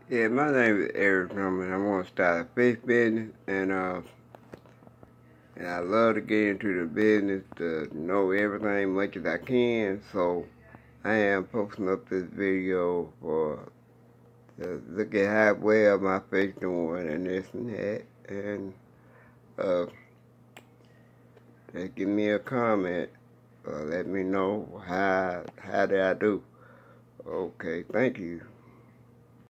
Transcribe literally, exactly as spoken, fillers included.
Yeah, my name is Eric Drummond. I want to start a fish business, and uh, and I love to get into the business to know everything much as I can. So I am posting up this video for to look at how well my fish doing and this and that, and uh, just give me a comment. Uh, let me know how how did I do. Okay, thank you.